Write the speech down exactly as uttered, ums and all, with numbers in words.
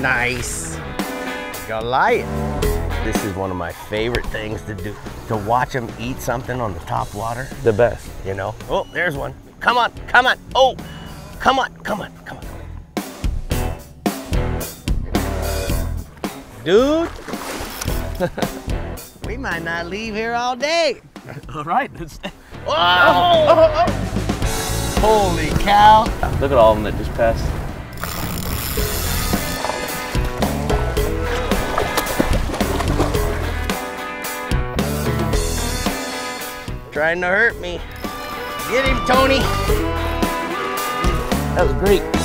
Nice. Gonna like it. This is one of my favorite things to do, to watch them eat something on the top water. The best. You know? Oh, there's one. Come on, come on. Oh, come on, come on, come on. Dude, we might not leave here all day. All right, let's stay. Oh, oh, oh. Holy cow. Look at all of them that just passed. Trying to hurt me. Get him, Tony. That was great.